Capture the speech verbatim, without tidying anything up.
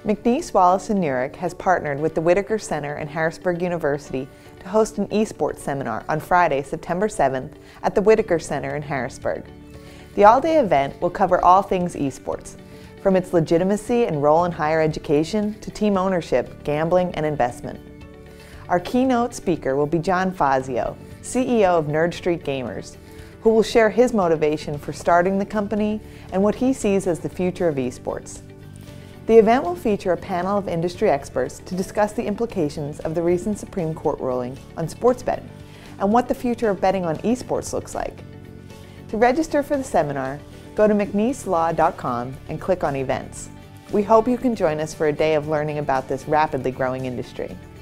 McNees, Wallace, and Nurick has partnered with the Whitaker Center and Harrisburg University to host an esports seminar on Friday, September seventh at the Whitaker Center in Harrisburg. The all-day event will cover all things esports, from its legitimacy and role in higher education to team ownership, gambling, and investment. Our keynote speaker will be John Fazio, C E O of Nerd Street Gamers, who will share his motivation for starting the company and what he sees as the future of esports. The event will feature a panel of industry experts to discuss the implications of the recent Supreme Court ruling on sports betting and what the future of betting on esports looks like. To register for the seminar, go to mcnees law dot com and click on Events. We hope you can join us for a day of learning about this rapidly growing industry.